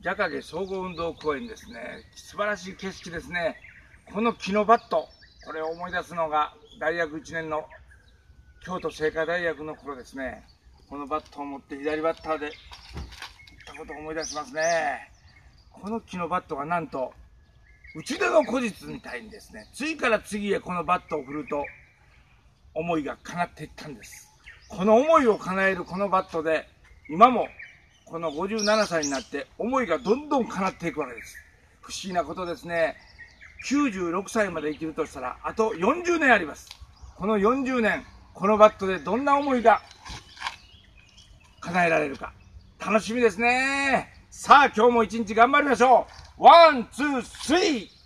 蛇影総合運動公園ですね。素晴らしい景色ですね。この木のバット、これを思い出すのが大学1年の京都精華大学の頃ですね。このバットを持って左バッターで打ったことを思い出しますね。この木のバットがなんと打ち出の古実みたいにですね、次から次へこのバットを振ると思いが叶っていったんです。この思いを叶えるこのバットで今もこの57歳になって思いがどんどん叶っていくわけです。不思議なことですね。96歳まで生きるとしたらあと40年あります。この40年、このバットでどんな思いが叶えられるか楽しみですね。さあ今日も一日頑張りましょう。ワン、ツー、スリー。